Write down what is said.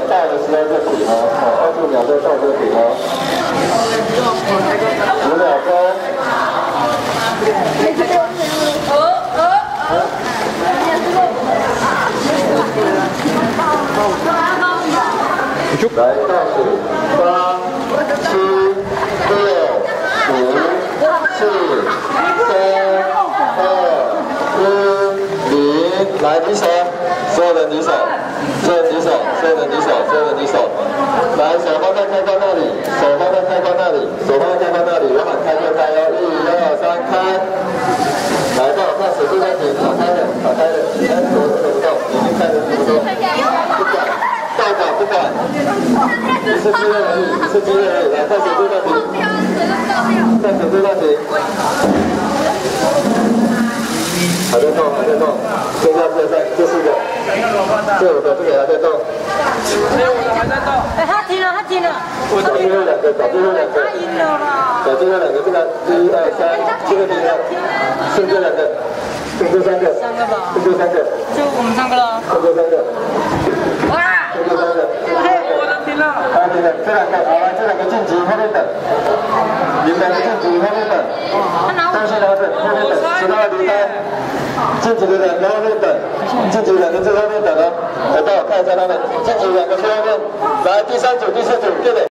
到的时候就停哦，25秒就到就停哦。5秒钟。来倒数8、7、6、5、4、3、2、1，来举手，所有人举手，所有人举手，所有人举手，所有人举手。来，手放在开关那里，手放在开关那里，手放在开关那里，我喊开就开哦，1、2、3，开。来，帮我看手机暂停，打开了，打开了，手不动，已经开了，不动，不管。大搞不管，是机会而已，是机会而已。来，看手机暂停，看手机暂停。还在动，还在动，剩下这4个，这5个，这个还在动。 还在动。哎，他停了，他停了。 找最后2个，找最后2个。 他赢了啦。 找最后2个，这个1、2、3，这个停了，剩这2个，剩这3个。 3个吧。 剩这3个。 就我们3个了。 剩这3个。 哇！ 剩这3个。 我的停了。 停了，这2个，好来，这2个晋级，后面等。你们2个晋级，后面等。东西拿着，后面等，其他的离开。晋级的2个后面等，晋级2个在后面等哦。来，帮我看一下他们，晋级2个去后面。来，第3组、第4组，对的。